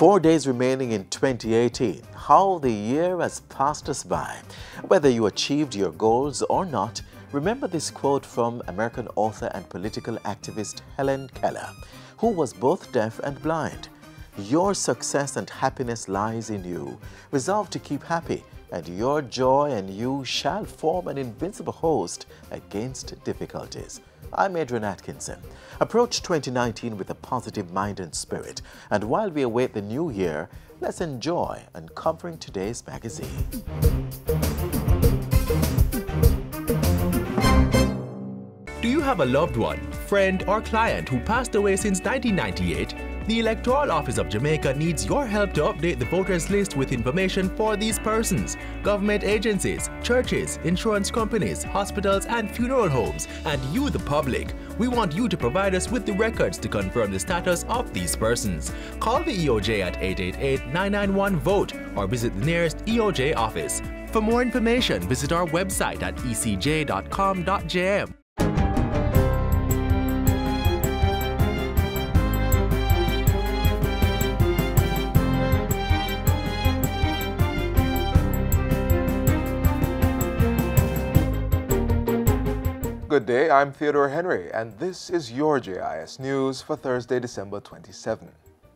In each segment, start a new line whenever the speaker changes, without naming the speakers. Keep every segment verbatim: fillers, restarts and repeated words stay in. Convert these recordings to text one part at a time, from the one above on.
Four days remaining in twenty eighteen. How the year has passed us by. Whether you achieved your goals or not, remember this quote from American author and political activist Helen Keller, who was both deaf and blind. Your success and happiness lies in you. Resolve to keep happy, and your joy and you shall form an invincible host against difficulties. I'm Adrian Atkinson. Approach twenty nineteen with a positive mind and spirit, and while we await the new year, let's enjoy uncovering today's magazine.
Do you have a loved one, friend, or client who passed away since nineteen ninety-eight? The Electoral Office of Jamaica needs your help to update the voters list with information for these persons, government agencies, churches, insurance companies, hospitals, and funeral homes, and you, the public. We want you to provide us with the records to confirm the status of these persons. Call the E O J at eight eight eight, nine nine one, VOTE or visit the nearest E O J office. For more information, visit our website at e c j dot com dot j m.
Good day, I'm Theodore Henry, and this is your J I S News for Thursday, December twenty-seventh.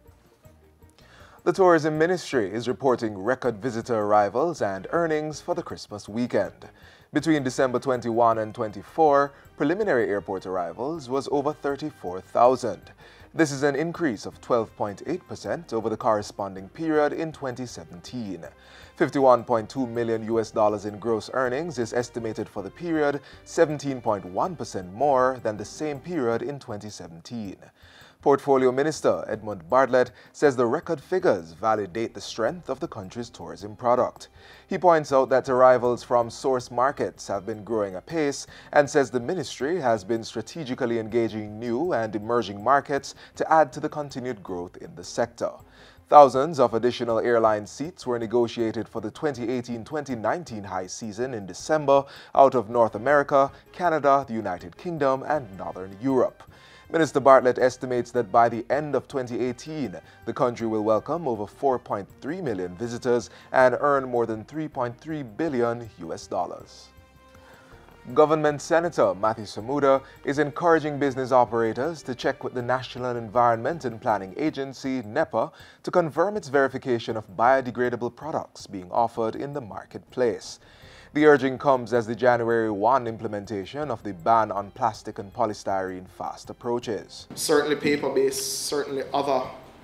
The Tourism Ministry is reporting record visitor arrivals and earnings for the Christmas weekend. Between December twenty-first and twenty-fourth, preliminary airport arrivals was over thirty-four thousand. This is an increase of twelve point eight percent over the corresponding period in twenty seventeen. fifty-one point two million U S dollars in gross earnings is estimated for the period, seventeen point one percent more than the same period in twenty seventeen. Portfolio Minister Edmund Bartlett says the record figures validate the strength of the country's tourism product. He points out that arrivals from source markets have been growing apace and says the ministry has been strategically engaging new and emerging markets to add to the continued growth in the sector. Thousands of additional airline seats were negotiated for the twenty eighteen twenty nineteen high season in December out of North America, Canada, the United Kingdom, and Northern Europe. Minister Bartlett estimates that by the end of twenty eighteen, the country will welcome over four point three million visitors and earn more than three point three billion U S dollars. Government Senator Matthew Samuda is encouraging business operators to check with the National Environment and Planning Agency, NEPA, to confirm its verification of biodegradable products being offered in the marketplace. The urging comes as the January first implementation of the ban on plastic and polystyrene fast approaches.
Certainly paper-based, certainly other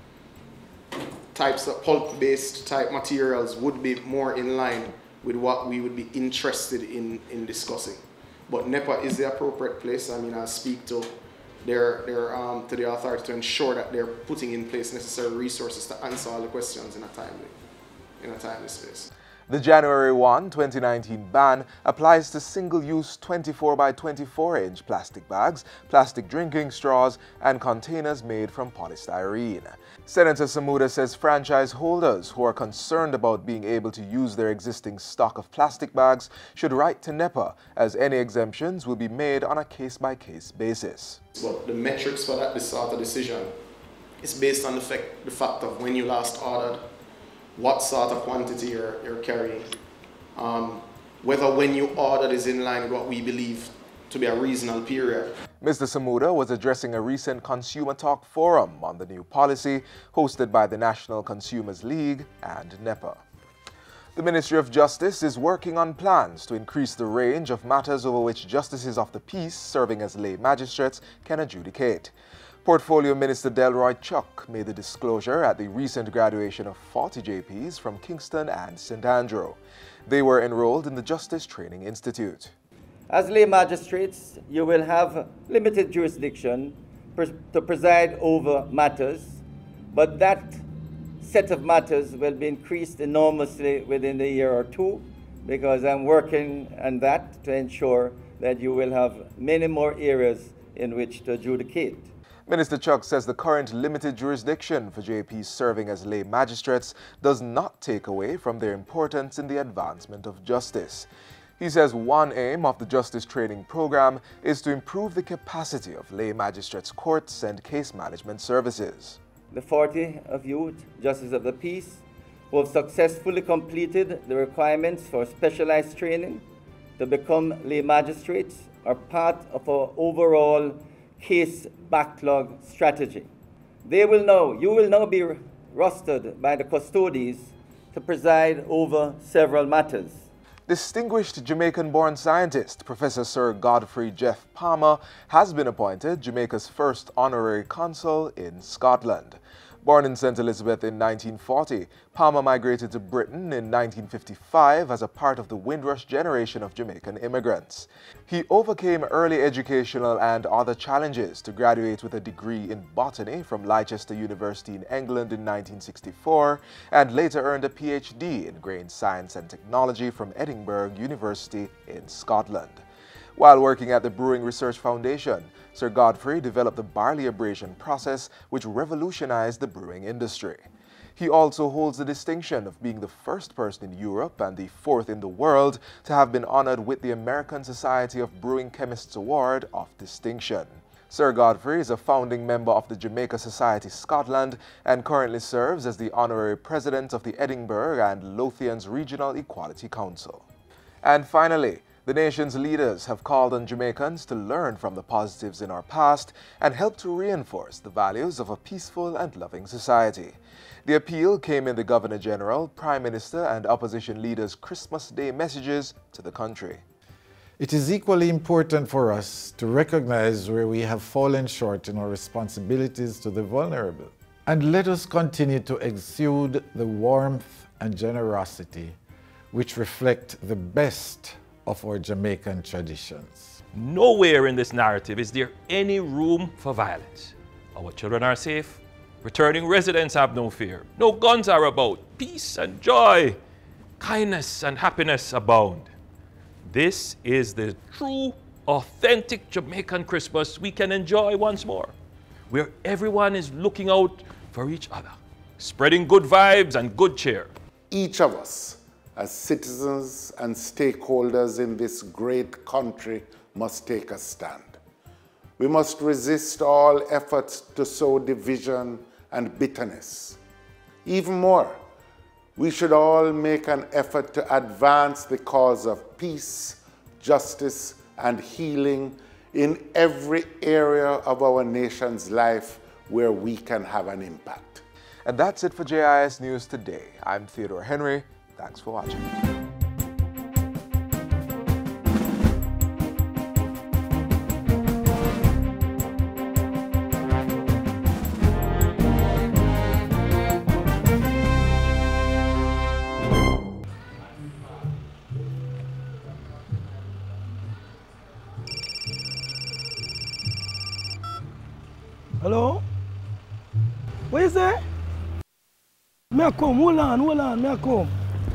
types of pulp-based type materials would be more in line with what we would be interested in, in discussing. But NEPA is the appropriate place. I mean, I speak to their, their, um, to the authority to ensure that they're putting in place necessary resources to answer all the questions in a timely, in a timely space.
The January first, twenty nineteen ban applies to single-use twenty-four by twenty-four inch plastic bags, plastic drinking straws, and containers made from polystyrene. Senator Samuda says franchise holders who are concerned about being able to use their existing stock of plastic bags should write to NEPA, as any exemptions will be made on a case-by-case basis.
But the metrics for that this sort of decision is based on the fact, the fact of when you last ordered, what sort of quantity you're, you're carrying, um, whether when you ordered is in line with what we believe to be a reasonable period.
Mister Samuda was addressing a recent Consumer Talk Forum on the new policy hosted by the National Consumers League and NEPA. The Ministry of Justice is working on plans to increase the range of matters over which justices of the peace serving as lay magistrates can adjudicate. Portfolio Minister Delroy Chuck made the disclosure at the recent graduation of forty J Ps from Kingston and Saint Andrew. They were enrolled in the Justice Training Institute.
As lay magistrates, you will have limited jurisdiction to preside over matters, but that set of matters will be increased enormously within a year or two, because I'm working on that to ensure that you will have many more areas in which to adjudicate.
Minister Chuck says the current limited jurisdiction for J Ps serving as lay magistrates does not take away from their importance in the advancement of justice. He says one aim of the Justice Training Program is to improve the capacity of lay magistrates' courts and case management services.
the forty of you, Justices of the Peace, who have successfully completed the requirements for specialized training to become lay magistrates are part of our overall case backlog strategy. They will now, you will now be rostered by the custodies to preside over several matters.
Distinguished Jamaican-born scientist Professor Sir Godfrey Jeff Palmer has been appointed Jamaica's first honorary consul in Scotland. Born in Saint Elizabeth in nineteen forty, Palmer migrated to Britain in nineteen fifty-five as a part of the Windrush generation of Jamaican immigrants. He overcame early educational and other challenges to graduate with a degree in botany from Leicester University in England in nineteen sixty-four and later earned a P H D in grain science and technology from Edinburgh University in Scotland. While working at the Brewing Research Foundation, Sir Godfrey developed the barley abrasion process, which revolutionized the brewing industry. He also holds the distinction of being the first person in Europe and the fourth in the world to have been honored with the American Society of Brewing Chemists Award of Distinction. Sir Godfrey is a founding member of the Jamaica Society Scotland and currently serves as the honorary president of the Edinburgh and Lothians Regional Equality Council. And finally, the nation's leaders have called on Jamaicans to learn from the positives in our past and help to reinforce the values of a peaceful and loving society. The appeal came in the Governor-General, Prime Minister and opposition leaders' Christmas Day messages to the country.
It is equally important for us to recognize where we have fallen short in our responsibilities to the vulnerable. And let us continue to exude the warmth and generosity which reflect the best of our Jamaican traditions.
Nowhere in this narrative is there any room for violence. Our children are safe. Returning residents have no fear. No guns are about. Peace and joy, kindness and happiness abound. This is the true, authentic Jamaican Christmas we can enjoy once more, where everyone is looking out for each other, spreading good vibes and good cheer.
Each of us, as citizens and stakeholders in this great country, must take a stand. We must resist all efforts to sow division and bitterness. Even more, we should all make an effort to advance the cause of peace, justice, and healing in every area of our nation's life where we can have an impact.
And that's it for J I S News Today. I'm Theodore Henry. Thanks for watching.
Hello? Where is that? Me a come, hold on, hold on, me a come.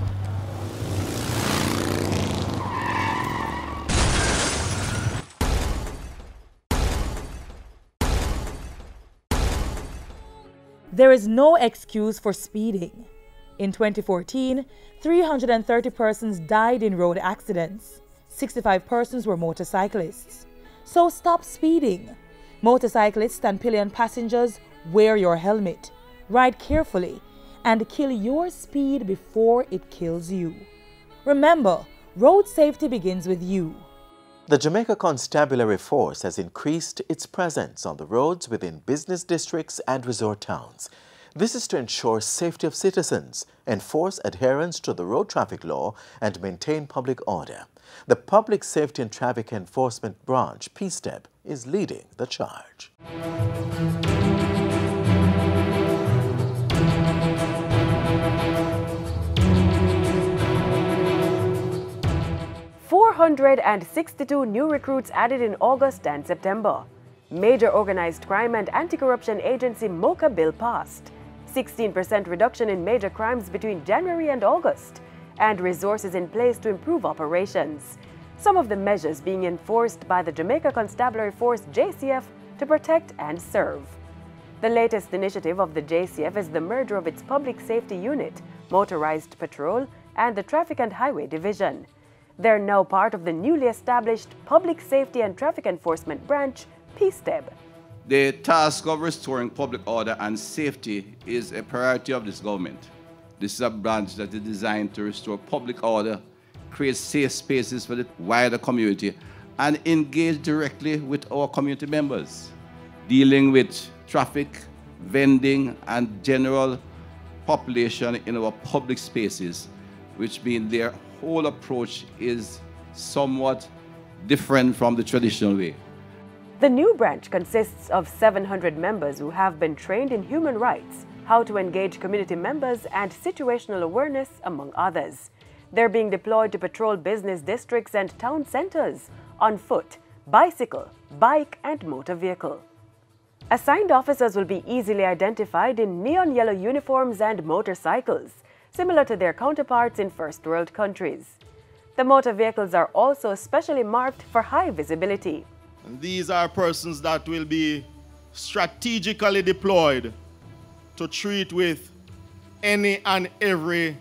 There is no excuse for speeding. In twenty fourteen, three hundred thirty persons died in road accidents. sixty-five persons were motorcyclists. So stop speeding. Motorcyclists and pillion passengers, wear your helmet, ride carefully, and kill your speed before it kills you. Remember, road safety begins with you.
The Jamaica Constabulary Force has increased its presence on the roads within business districts and resort towns. This is to ensure safety of citizens, enforce adherence to the road traffic law, and maintain public order. The Public Safety and Traffic Enforcement Branch, P S T E B, is leading the charge.
four hundred sixty-two new recruits added in August and September. Major Organized Crime and Anti-Corruption Agency MOCA bill passed. sixteen percent reduction in major crimes between January and August, and resources in place to improve operations. Some of the measures being enforced by the Jamaica Constabulary Force J C F to protect and serve. The latest initiative of the J C F is the merger of its Public Safety Unit, Motorized Patrol, and the Traffic and Highway Division. They're now part of the newly established Public Safety and Traffic Enforcement Branch, P S T E B.
The task of restoring public order and safety is a priority of this government. This is a branch that is designed to restore public order, create safe spaces for the wider community, and engage directly with our community members, dealing with traffic, vending, and general population in our public spaces, which means their whole approach is somewhat different from the traditional way.
The new branch consists of seven hundred members who have been trained in human rights, how to engage community members, and situational awareness, among others. They're being deployed to patrol business districts and town centers on foot, bicycle, bike, and motor vehicle. Assigned officers will be easily identified in neon yellow uniforms and motorcycles, similar to their counterparts in first world countries. The motor vehicles are also specially marked for high visibility.
And these are persons that will be strategically deployed to treat with any and every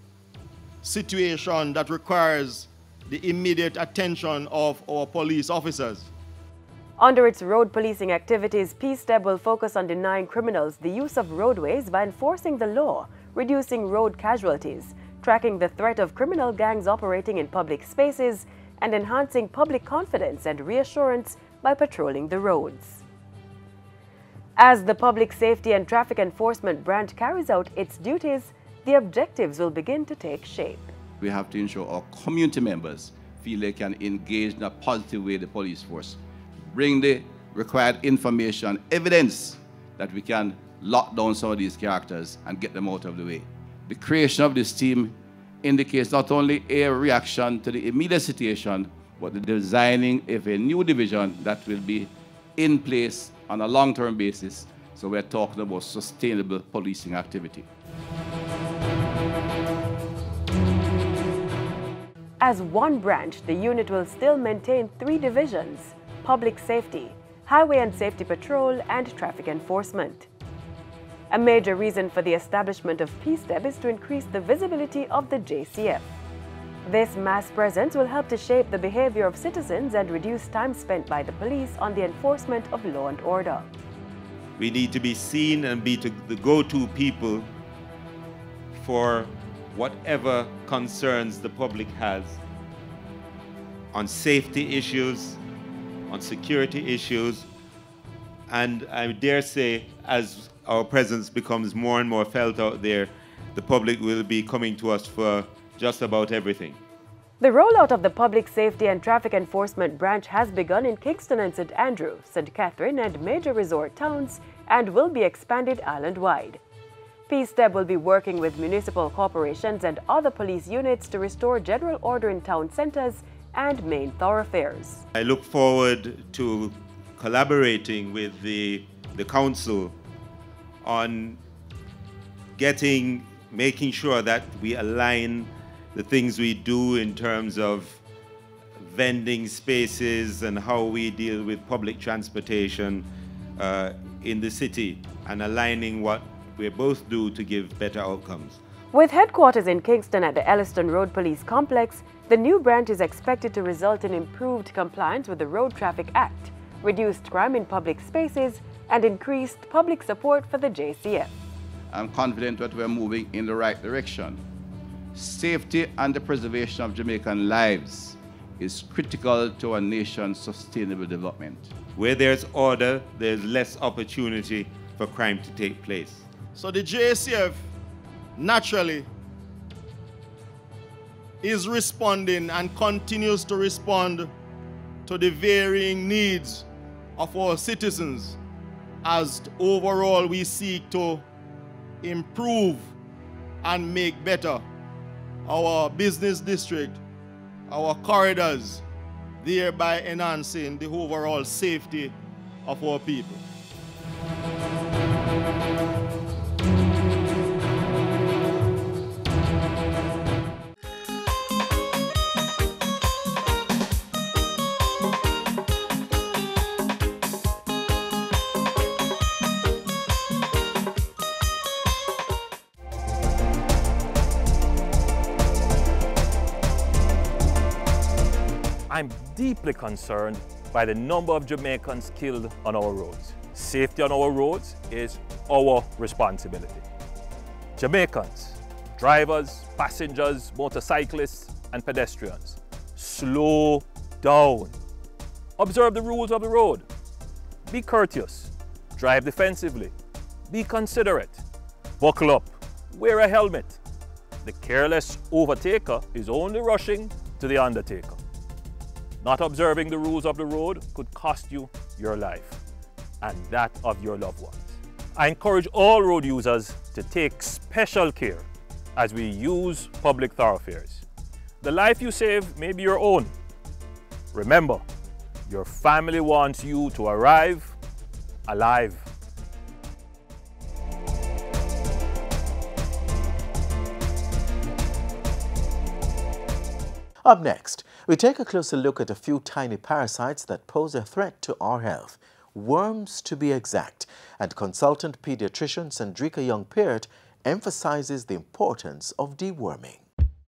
situation that requires the immediate attention of our police officers.
Under its road policing activities, P-STEP will focus on denying criminals the use of roadways by enforcing the law, reducing road casualties, tracking the threat of criminal gangs operating in public spaces, and enhancing public confidence and reassurance by patrolling the roads. As the Public Safety and Traffic Enforcement branch carries out its duties, the objectives will begin to take shape.
We have to ensure our community members feel they can engage in a positive way the police force, bring the required information, evidence that we can lock down some of these characters and get them out of the way. The creation of this team indicates not only a reaction to the immediate situation, but the designing of a new division that will be in place on a long-term basis. So we're talking about sustainable policing activity.
As one branch, the unit will still maintain three divisions: public safety, highway and safety patrol, and traffic enforcement. A major reason for the establishment of P-STEP is to increase the visibility of the J C F. This mass presence will help to shape the behavior of citizens and reduce time spent by the police on the enforcement of law and order.
We need to be seen and be to the go-to people for whatever concerns the public has on safety issues, on security issues, and I dare say, as our presence becomes more and more felt out there, the public will be coming to us for just about everything.
The rollout of the Public Safety and Traffic Enforcement branch has begun in Kingston and Saint Andrew, Saint Catherine, and major resort towns, and will be expanded island-wide. P-STEP will be working with municipal corporations and other police units to restore general order in town centers and main thoroughfares.
I look forward to collaborating with the, the council on getting, making sure that we align the things we do in terms of vending spaces and how we deal with public transportation uh, in the city, and aligning what we both do to give better outcomes.
With headquarters in Kingston at the Elliston Road Police Complex, the new branch is expected to result in improved compliance with the Road Traffic Act, reduced crime in public spaces, and increased public support for the J C F.
I'm confident that we're moving in the right direction. Safety and the preservation of Jamaican lives is critical to our nation's sustainable development.
Where there's order, there's less opportunity for crime to take place.
So the J C F naturally is responding and continues to respond to the varying needs of our citizens, as overall we seek to improve and make better our business district, our corridors, thereby enhancing the overall safety of our people.
I'm deeply concerned by the number of Jamaicans killed on our roads. Safety on our roads is our responsibility. Jamaicans, drivers, passengers, motorcyclists, and pedestrians, slow down. Observe the rules of the road. Be courteous. Drive defensively. Be considerate. Buckle up. Wear a helmet. The careless overtaker is only rushing to the undertaker. Not observing the rules of the road could cost you your life and that of your loved ones. I encourage all road users to take special care as we use public thoroughfares. The life you save may be your own. Remember, your family wants you to arrive alive.
Up next, we take a closer look at a few tiny parasites that pose a threat to our health. Worms, to be exact, and consultant pediatrician Sandrika Young-Peart emphasizes the importance of deworming.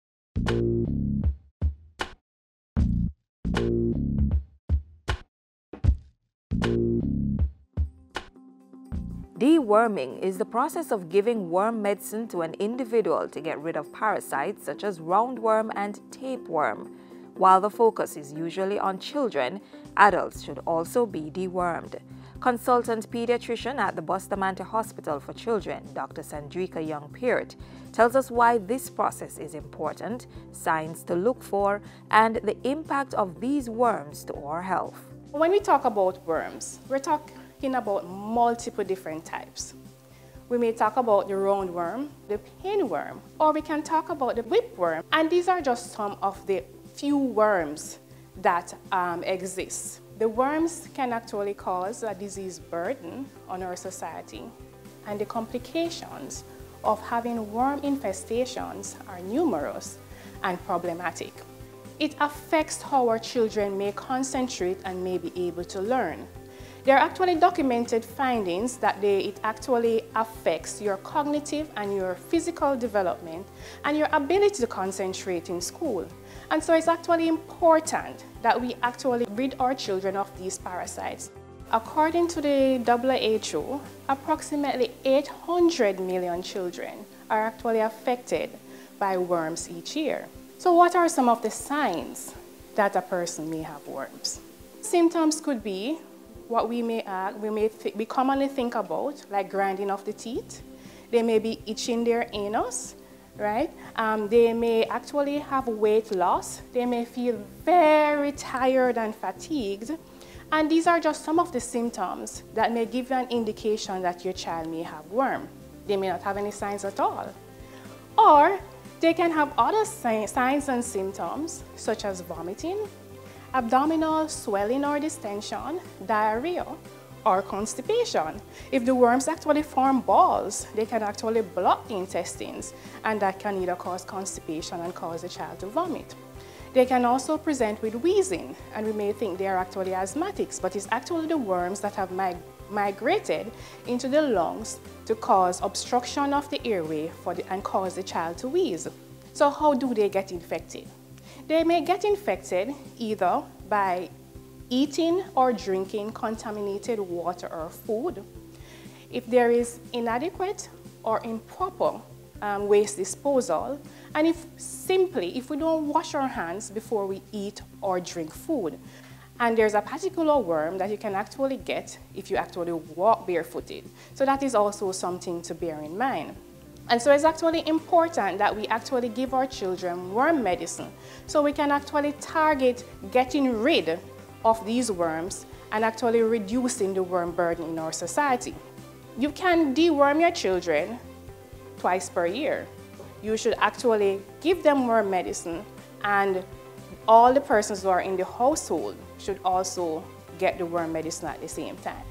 Deworming is the process of giving worm medicine to an individual to get rid of parasites such as roundworm and tapeworm. While the focus is usually on children, adults should also be dewormed. Consultant pediatrician at the Bustamante Hospital for Children, Doctor Sandrika Young-Peart, tells us why this process is important, signs to look for, and the impact of these worms to our health.
When we talk about worms, we're talking about multiple different types. We may talk about the roundworm, the pinworm, or we can talk about the whipworm. And these are just some of the few worms that um, exist. The worms can actually cause a disease burden on our society, and the complications of having worm infestations are numerous and problematic. It affects how our children may concentrate and may be able to learn. There are actually documented findings that they, it actually affects your cognitive and your physical development and your ability to concentrate in school. And so it's actually important that we actually rid our children of these parasites. According to the W H O, approximately eight hundred million children are actually affected by worms each year. So what are some of the signs that a person may have worms? Symptoms could be what we may, uh, we may we commonly think about, like grinding of the teeth. They may be itching their anus, right? Um, they may actually have weight loss. They may feel very tired and fatigued. And these are just some of the symptoms that may give you an indication that your child may have worm. They may not have any signs at all. Or they can have other signs and symptoms, such as vomiting, abdominal swelling or distension, diarrhea, or constipation. If the worms actually form balls, they can actually block the intestines, and that can either cause constipation and cause the child to vomit. They can also present with wheezing, and we may think they are actually asthmatics, but it's actually the worms that have mig migrated into the lungs to cause obstruction of the airway for the, and cause the child to wheeze. So how do they get infected? They may get infected either by eating or drinking contaminated water or food. If there is inadequate or improper um, waste disposal, and if simply, if we don't wash our hands before we eat or drink food. And there's a particular worm that you can actually get if you actually walk barefooted. So that is also something to bear in mind. And so it's actually important that we actually give our children worm medicine so we can actually target getting rid of these worms and actually reducing the worm burden in our society. You can deworm your children twice per year. You should actually give them worm medicine, and all the persons who are in the household should also get the worm medicine at the same time.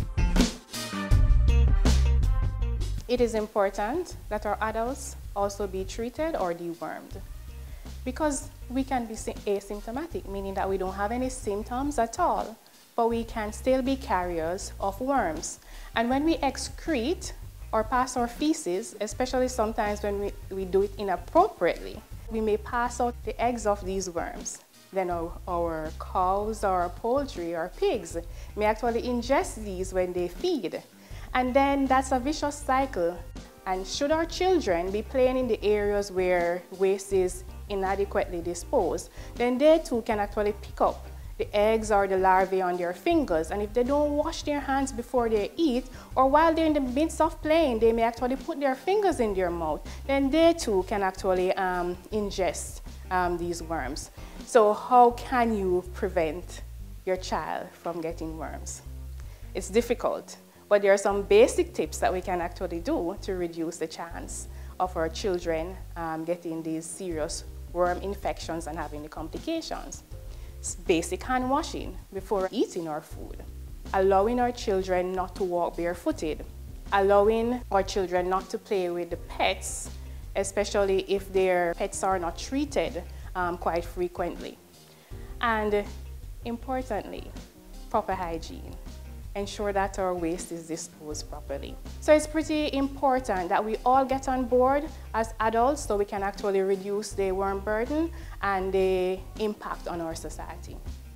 It is important that our adults also be treated or dewormed, because we can be asymptomatic, meaning that we don't have any symptoms at all, but we can still be carriers of worms. And when we excrete or pass our feces, especially sometimes when we, we do it inappropriately, we may pass out the eggs of these worms. Then our, our cows or poultry or pigs may actually ingest these when they feed. And then that's a vicious cycle. And should our children be playing in the areas where waste is inadequately disposed, then they too can actually pick up the eggs or the larvae on their fingers. And if they don't wash their hands before they eat, or while they're in the midst of playing, they may actually put their fingers in their mouth, then they too can actually um, ingest um, these worms. So how can you prevent your child from getting worms? It's difficult, but there are some basic tips that we can actually do to reduce the chance of our children um, getting these serious worm infections and having the complications. It's basic hand washing before eating our food, allowing our children not to walk barefooted, allowing our children not to play with the pets, especially if their pets are not treated um, quite frequently. And importantly, proper hygiene. Ensure that our waste is disposed properly. So it's pretty important that we all get on board as adults so we can actually reduce the worm burden and the impact on our society.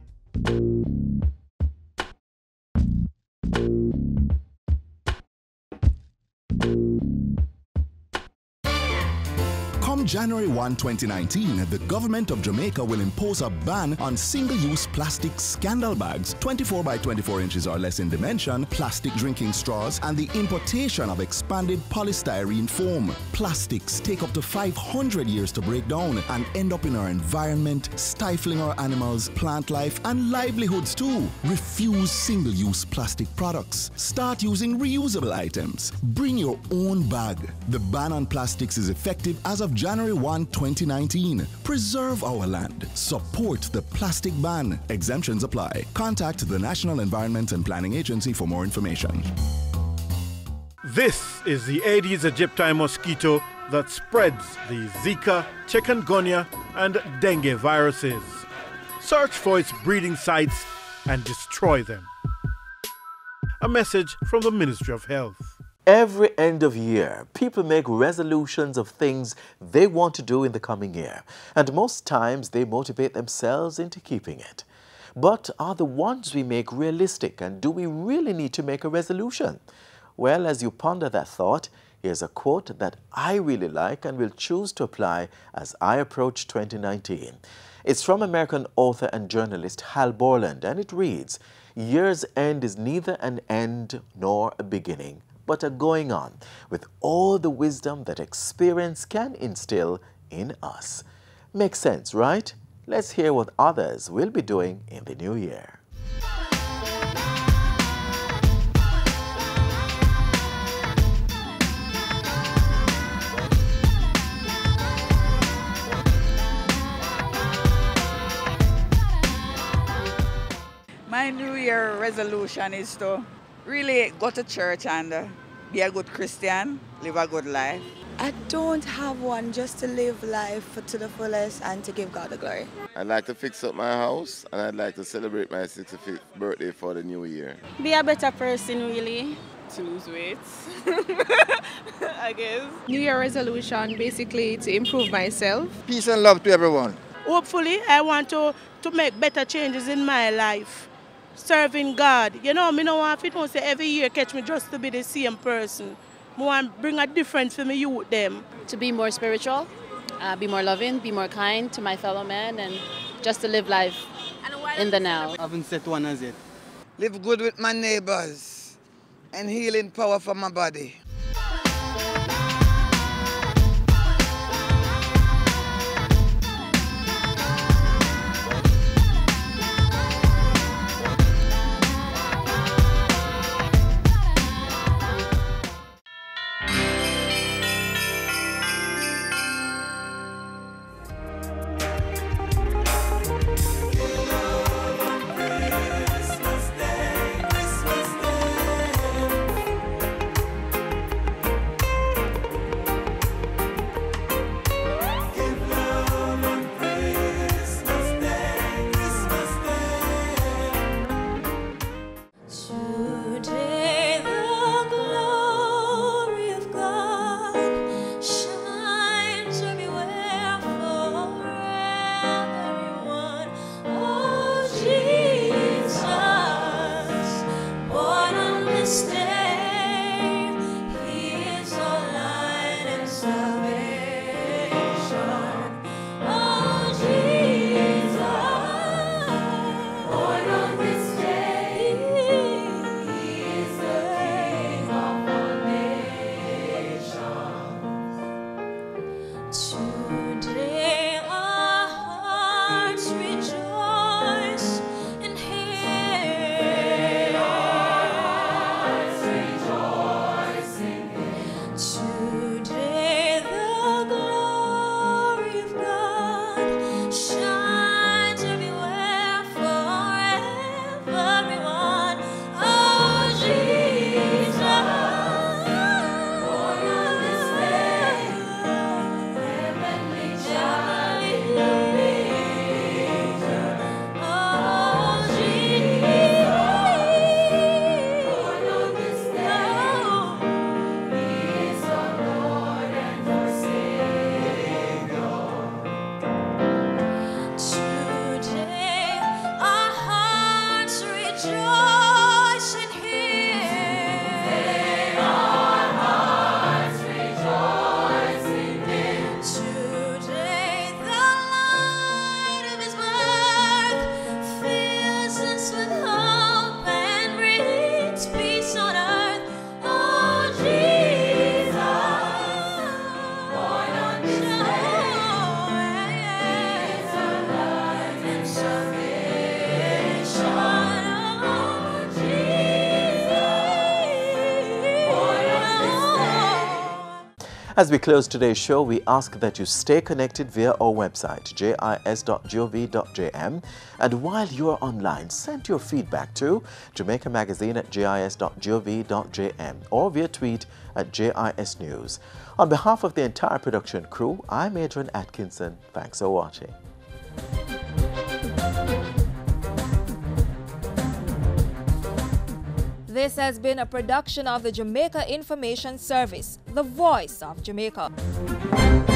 Come January first, twenty nineteen, the government of Jamaica will impose a ban on single-use plastic scandal bags, twenty-four by twenty-four inches or less in dimension, plastic drinking straws, and the importation of expanded polystyrene foam. Plastics take up to five hundred years to break down and end up in our environment, stifling our animals, plant life, and livelihoods too. Refuse single-use plastic products. Start using reusable items. Bring your own bag. The ban on plastics is effective as of January first, twenty nineteen. Preserve our land. Support the plastic ban. Exemptions apply. Contact the National Environment and Planning Agency for more information.
This is the Aedes aegypti mosquito that spreads the Zika, chikungunya, and dengue viruses. Search for its breeding sites and destroy them. A message from the Ministry of Health.
Every end of year, people make resolutions of things they want to do in the coming year, and most times they motivate themselves into keeping it. But are the ones we make realistic, and do we really need to make a resolution? Well, as you ponder that thought, here's a quote that I really like and will choose to apply as I approach twenty nineteen. It's from American author and journalist Hal Borland, and it reads, "Year's end is neither an end nor a beginning, but a going on, with all the wisdom that experience can instill in us." Makes sense, right? Let's hear what others will be doing in the new year.
My New Year resolution is to really go to church and uh, be a good Christian, live a good life.
I don't have one, just to live life to the fullest and to give God the glory.
I'd like to fix up my house, and I'd like to celebrate my sixty-fifth birthday for the new year.
Be a better person, really.
To lose weight, I guess.
New Year resolution, basically to improve myself.
Peace and love to everyone.
Hopefully, I want to, to make better changes in my life. Serving God. You know, me no want to say every year catch me just to be the same person. I want to bring a difference for me youth them.
To be more spiritual, uh, be more loving, be more kind to my fellow men, and just to live life in the now.
I haven't set one as yet.
Live good with my neighbors and healing power for my body.
As we close today's show, we ask that you stay connected via our website, j i s dot gov dot j m. And while you are online, send your feedback to Jamaica Magazine at j i s dot gov dot j m or via tweet at J I S News. On behalf of the entire production crew, I'm Adrian Atkinson. Thanks for watching.
This has been a production of the Jamaica Information Service, the voice of Jamaica.